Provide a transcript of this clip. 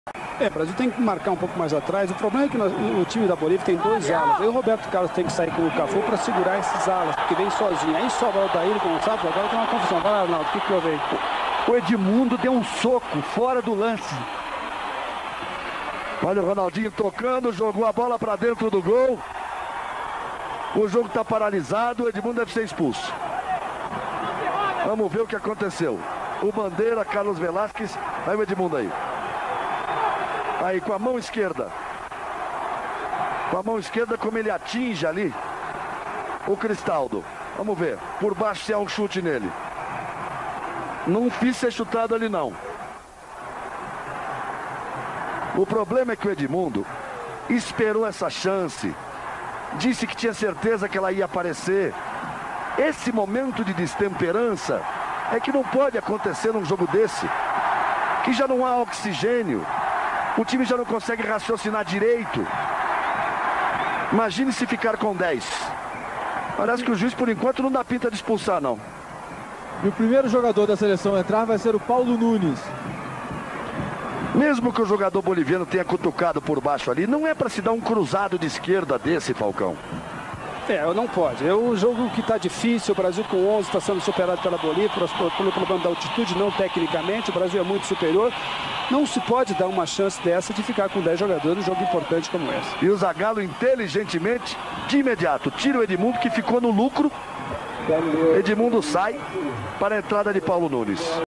O Brasil tem que marcar um pouco mais atrás. O problema é que o time da Bolívia tem dois alas. Aí o Roberto Carlos tem que sair com o Cafu para segurar esses alas, porque vem sozinho. Aí sobra o Daír Gonçalves, agora tem uma confusão. Vai lá, Arnaldo, o que houve aí? O Edmundo deu um soco fora do lance. Olha o Ronaldinho tocando, jogou a bola para dentro do gol. O jogo está paralisado, o Edmundo deve ser expulso. Vamos ver o que aconteceu. O Bandeira, Carlos Velasquez, aí o Edmundo aí. Aí com a mão esquerda. Com a mão esquerda como ele atinge ali o Cristaldo. Vamos ver. Por baixo se há um chute nele. Não fiz ser chutado ali não. O problema é que o Edmundo esperou essa chance. Disse que tinha certeza que ela ia aparecer. Esse momento de destemperança é que não pode acontecer num jogo desse. Que já não há oxigênio. O time já não consegue raciocinar direito. Imagine se ficar com 10. Parece que o juiz, por enquanto, não dá pinta de expulsar, não. E o primeiro jogador da seleção a entrar vai ser o Paulo Nunes. Mesmo que o jogador boliviano tenha cutucado por baixo ali, não é para se dar um cruzado de esquerda desse, Falcão. Não pode. É um jogo que está difícil. O Brasil com 11 está sendo superado pela Bolívia pelo problema da altitude, não tecnicamente. O Brasil é muito superior. Não se pode dar uma chance dessa de ficar com 10 jogadores num jogo importante como esse. E o Zagallo inteligentemente, de imediato, tira o Edmundo, que ficou no lucro. Edmundo sai para a entrada de Paulo Nunes.